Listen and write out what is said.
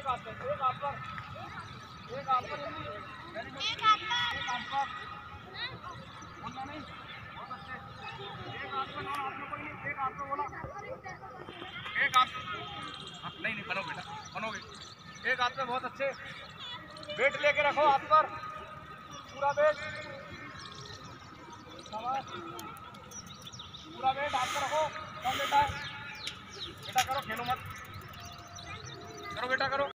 एक हाथ पर, एक हाथ पर, एक हाथ पर जल्दी, एक हाथ पर बोलना नहीं, बहुत अच्छे, एक हाथ पर, हाथ में कोई नहीं, एक हाथ पर बोला, एक हाथ, नहीं नहीं बनो बेटा, बनोगे, एक हाथ पे, बहुत अच्छे, वेट लेके रखो हाथ पर, पूरा वेट, पूरा वेट हाथ पर रखो, कम बेटा, बेटा करो, खेलो मत, करो बेटा करो।